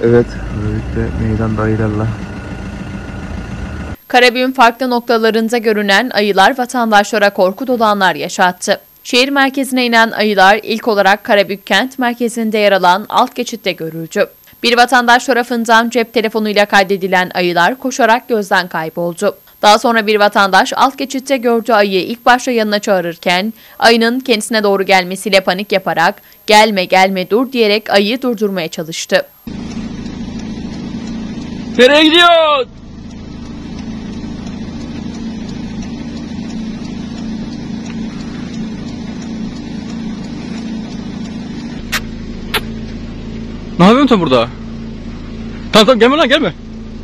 Evet, böylelikle meydanda ayılarla. Karabük'ün farklı noktalarında görünen ayılar vatandaşlara korku dolu anlar yaşattı. Şehir merkezine inen ayılar ilk olarak Karabük kent merkezinde yer alan alt geçitte görüldü. Bir vatandaş tarafından cep telefonuyla kaydedilen ayılar koşarak gözden kayboldu. Daha sonra bir vatandaş alt geçitte gördüğü ayıyı ilk başta yanına çağırırken ayının kendisine doğru gelmesiyle panik yaparak "Gelme gelme dur" diyerek ayıyı durdurmaya çalıştı. Nereye gidiyorsun? Ne yapıyorsun sen burada? Tamam gelme lan gelme.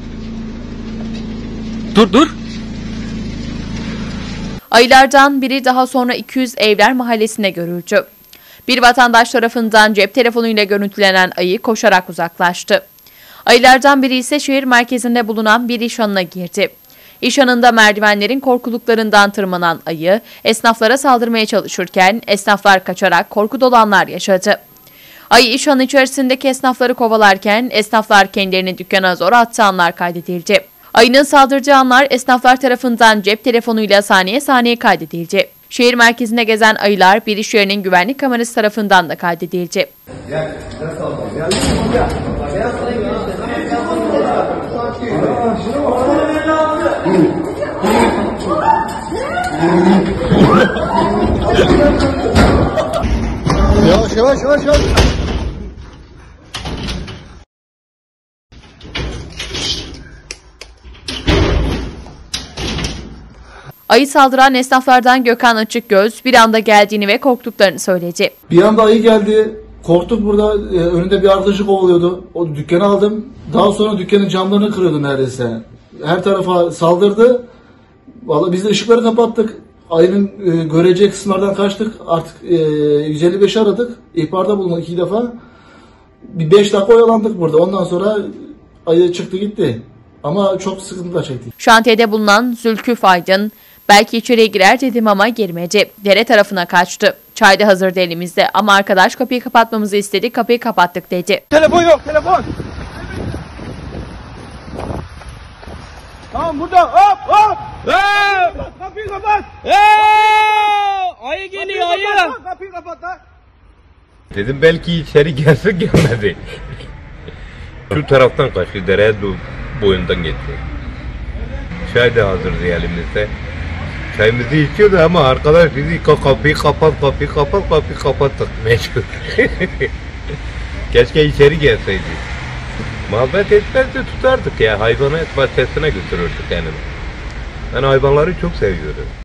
Dur. Ayılardan biri daha sonra 200 Evler Mahallesi'nde görüldü. Bir vatandaş tarafından cep telefonuyla görüntülenen ayı koşarak uzaklaştı. Ayılardan biri ise şehir merkezinde bulunan bir iş hanına girdi. İş hanında merdivenlerin korkuluklarından tırmanan ayı esnaflara saldırmaya çalışırken esnaflar kaçarak korku dolu anlar yaşadı. Ayı iş hanı içerisindeki esnafları kovalarken esnaflar kendilerini dükkana zor attığı anlar kaydedildi. Ayının saldırdığı anlar esnaflar tarafından cep telefonuyla saniye saniye kaydedildi. Şehir merkezinde gezen ayılar bir iş yerinin güvenlik kamerası tarafından da kaydedildi. Yavaş. Ayı saldıran esnaflardan Gökhan Açıkgöz bir anda geldiğini ve korktuklarını söyledi. Bir anda ayı geldi. Korktuk burada. Önünde bir arkadaşı kovalıyordu. O dükkanı aldım. Daha sonra dükkanın camlarını kırıyordu neredeyse. Her tarafa saldırdı. Vallahi biz de ışıkları kapattık. Ayının göreceği kısımlardan kaçtık. Artık 155'i aradık. İhbarda bulunduk 2 defa. Bir 5 dakika oyalandık burada. Ondan sonra ayı çıktı gitti. Ama çok sıkıntılar çektik. Şantiyede bulunan Zülküf Aydın, "Belki içeriye girer dedim ama girmedi. Dere tarafına kaçtı. Çay da hazırdı elimizde ama arkadaş kapıyı kapatmamızı istedi, kapıyı kapattık" dedi. Telefon yok, telefon. Tamam burada, hop. Kapıyı kapat. Ayı geliyor, ayı. Kapıyı kapat lan. Dedim belki içeri gelsin, gelmedi. Şu taraftan kaçtı, dereye boyundan geçti. Çay da hazırdı elimizde. Çayımızı içiyordu ama arkadaş bizi kapıyı kapattık meşgul. Keşke içeri gelseydi. Muhabbet etmezdi, tutardık ya, hayvanat bahçesine götürürdük yani. Ben hayvanları çok seviyorum.